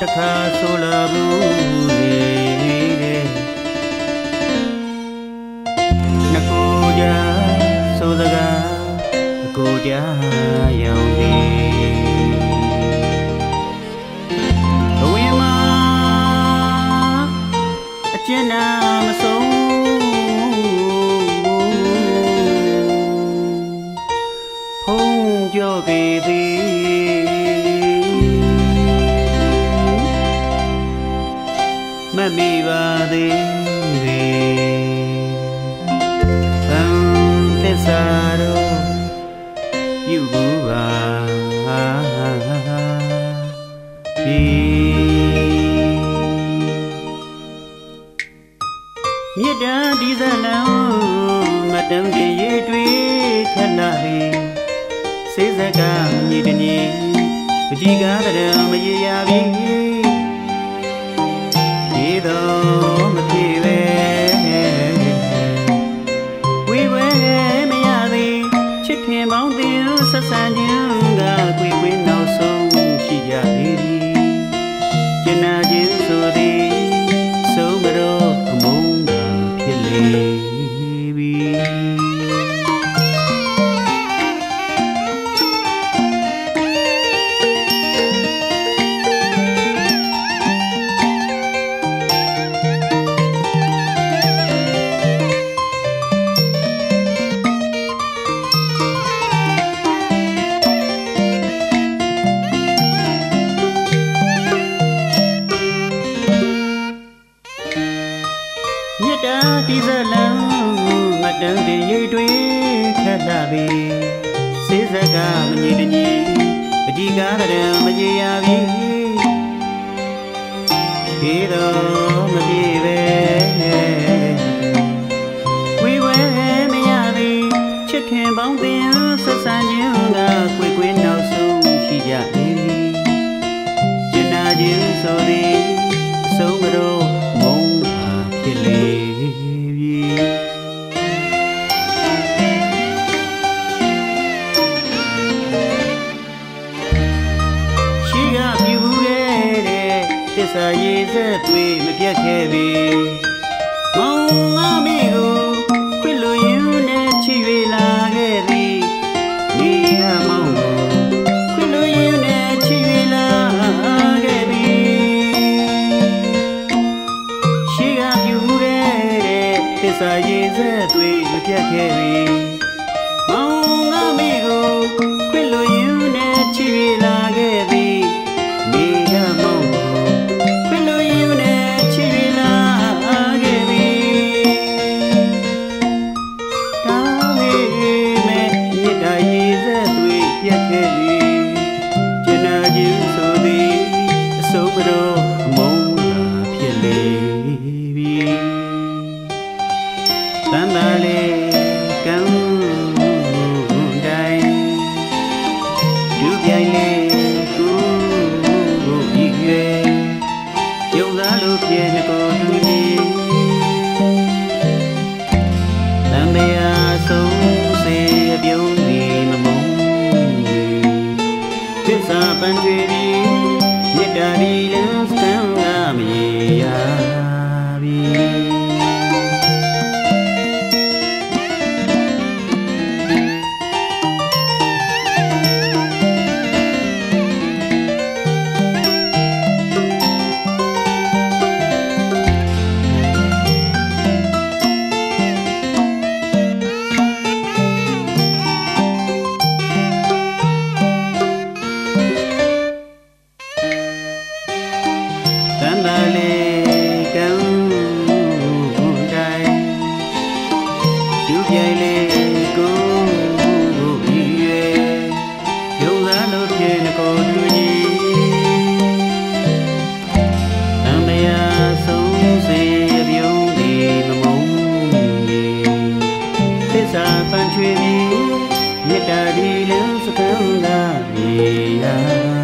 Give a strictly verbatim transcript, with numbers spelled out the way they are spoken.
ခါဆိုလာဘူးလေနှကိုကြဆိုစကားအကိုကြရောင်သည်အဝင်းမှာအကျဉ်းနာမဆုံးဖုံးကြော့ပေသည်မမိပါသေးပေသံသစ္စာတော့ပြုဘူးပါပြီမြေတံဒီဇလံမတံပြေတွေ့ခဏလေးစေစကမြေတညီပကြီးကားတဲ့မရေရပြီပြေတော့မပြေပဲဝေဝဲမရသေးချစ်ခင်ပေါင်းတင်ဆက်ဆံခြင်းကကွေကွေနောက်ဆုံးရှိကြသေးသည်ကျင်နာခြင်းဆိုသည်ဆုံးမတော့အမုန်းသာဖြစ်လေပြီမြတ်တာဒီဇလံမတန်တဲ့ရိတ်တွေခက်လာပြီစေစကမညီတညီပကြီးကားတဲ့မကြေရပြီပြေတော့မပြေပဲဝေဝဲမရသည်ချစ်ခင်ပေါင်းတင်ဆက်ဆံခြင်းကကွေကွေနောက်ဆုံးရှိကြသည်ကျင်နာခြင်းဆိုသည်အဆုံးမတော့မုန်းပါဖြစ်လေသစ္စာရည်စက်တွေမပြတ်ခဲ့ပြီမောင်ငါမိကိုခွင့်လို့ယူနေချီ၍လာခဲ့သည်ဒီကမောင်ကိုခွင့်လို့ယူနေချီ၍လာခဲ့သည်ရှိကပြူခဲ့တဲ့သစ္စာရည်စက်တွေမပြတ်ခဲ့ပြီမောင်ငါမိကိုခွင့်လို့ယူနေချီ၍လာခဲ့သည်ဒီကမောင်ပြတ်ခဲ့ပြီကျင်နာခြင်းဆိုသည်အဆုံးမတော့အမုန်းသာဖြစ်လေပြီတန်တာလေးကံတိုင်းဒုပြိုင်လေးကိုကိုဤရွယ်ရုပ်သားလိုပြည့်ကိုတူညီတန်တရားဆုံးစေအပြုံးသည်မမုန်းသစ္စာပန်တွေပြီးမြတ်တာဒီလန်းစံကမရေရပြီတန်တာလေးကံတိုင်းဒုပြိုင်လေးကိုဤရွယ်ရုံသားလို့ဖြစ်နေကိုတူညီတန်တရားဆုံးစေပြုံးသည်မမုန်းသစ္စာပန်ချွေပြီးမြတ်တာဒီလန်းစကံသာမြေရာ